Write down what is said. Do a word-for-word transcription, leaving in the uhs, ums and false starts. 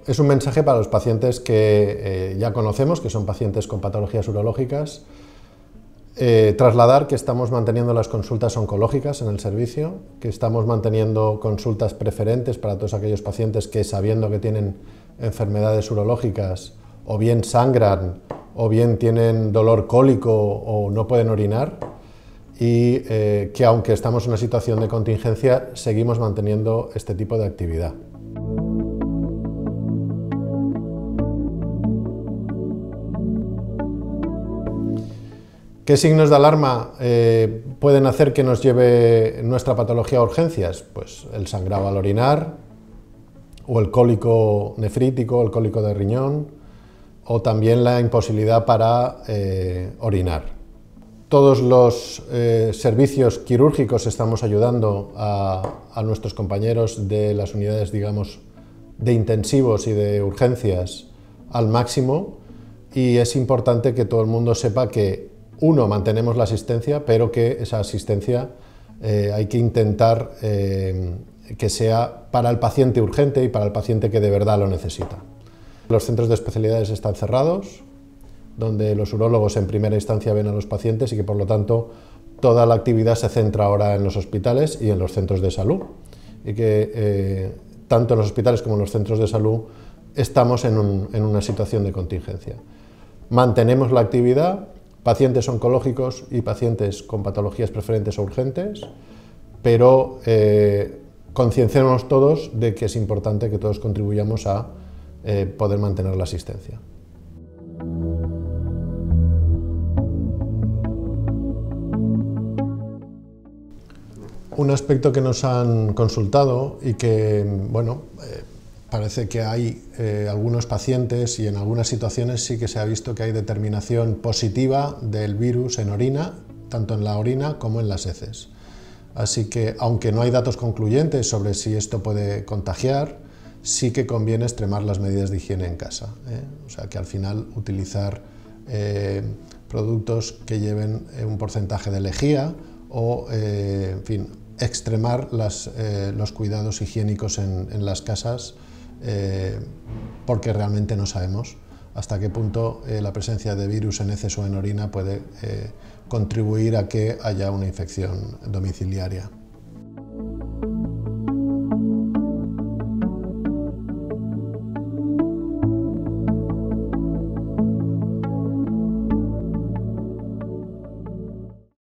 es un mensaje para los pacientes que eh, ya conocemos, que son pacientes con patologías urológicas. Eh, trasladar que estamos manteniendo las consultas oncológicas en el servicio, que estamos manteniendo consultas preferentes para todos aquellos pacientes que, sabiendo que tienen enfermedades urológicas, o bien sangran, o bien tienen dolor cólico o no pueden orinar, y eh, que aunque estamos en una situación de contingencia, seguimos manteniendo este tipo de actividad. ¿Qué signos de alarma eh, pueden hacer que nos lleve nuestra patología a urgencias? Pues el sangrado al orinar, o el cólico nefrítico, el cólico de riñón, o también la imposibilidad para eh, orinar. Todos los eh, servicios quirúrgicos estamos ayudando a, a nuestros compañeros de las unidades, digamos, de intensivos y de urgencias al máximo, y es importante que todo el mundo sepa que uno, mantenemos la asistencia, pero que esa asistencia eh, hay que intentar eh, que sea para el paciente urgente y para el paciente que de verdad lo necesita. Los centros de especialidades están cerrados, donde los urólogos en primera instancia ven a los pacientes y que por lo tanto toda la actividad se centra ahora en los hospitales y en los centros de salud. Y que eh, tanto en los hospitales como en los centros de salud estamos en, un, en una situación de contingencia. Mantenemos la actividad, pacientes oncológicos y pacientes con patologías preferentes o urgentes, pero eh, concienciémonos todos de que es importante que todos contribuyamos a eh, poder mantener la asistencia. Un aspecto que nos han consultado y que, bueno, eh, parece que hay eh, algunos pacientes y en algunas situaciones sí que se ha visto que hay determinación positiva del virus en orina, tanto en la orina como en las heces. Así que, aunque no hay datos concluyentes sobre si esto puede contagiar, sí que conviene extremar las medidas de higiene en casa, ¿eh? O sea que al final utilizar eh, productos que lleven un porcentaje de lejía o, eh, en fin, extremar las, eh, los cuidados higiénicos en, en las casas, Eh, porque realmente no sabemos hasta qué punto eh, la presencia de virus en heces o en orina puede eh, contribuir a que haya una infección domiciliaria.